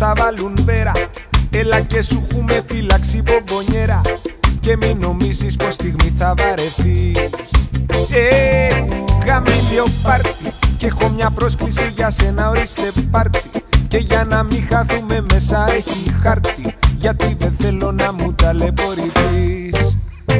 τα βάλουν βέρα. Έλα και σου έχουμε φύλαξη μπομπονιέρα. Και μην νομίζεις πως στιγμή θα βαρεθείς. Γαμήλιο πάρτι. Και έχω μια πρόσκληση για σένα, ορίστε πάρτι. Και για να μην χαθούμε μέσα έχει χάρτη. Γιατί δεν θέλω να μου ταλαιπωρηθείς.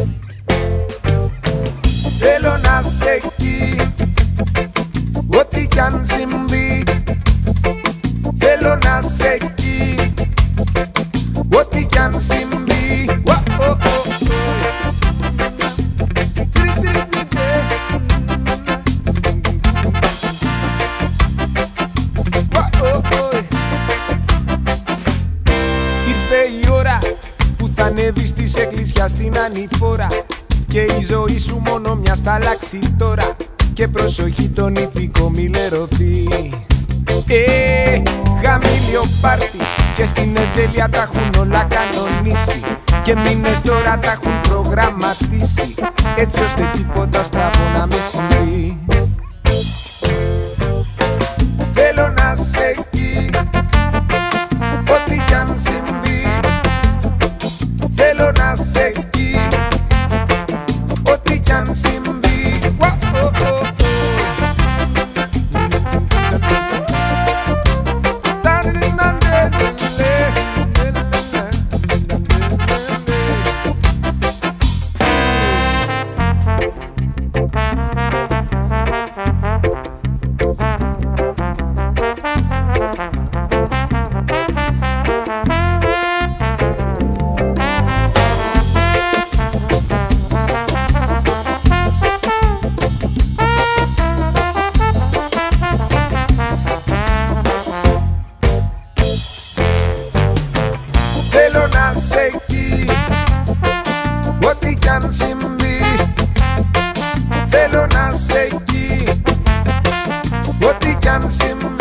Θέλω να σε εκεί, ό,τι κι αν συμβεί. Θέλω να σε εκεί, ό,τι κι αν συμβεί. Ήρθε η ώρα που θα ανέβεις της εκκλησιάς στην ανηφόρα. Και η ζωή σου μόνο μια θα αλλάξει τώρα. Και προσοχή τον ηθικό μη λερωθεί. Γαμήλιο πάρτι. Και στην εντέλεια τα έχουν όλα κανονίσει. Και μήνες τώρα τα έχουν προγραμματίσει. Έτσι ώστε τίποτα στραβό να μην συμβεί. Θέλω να σε εκεί, ό,τι κι αν συμβεί. Θέλω να σε εκεί, ό,τι κι αν συμβεί. Θέλω να σε εκεί, ό,τι κι αν συμβεί. Θέλω να σε εκεί, ό,τι κι αν συμβεί.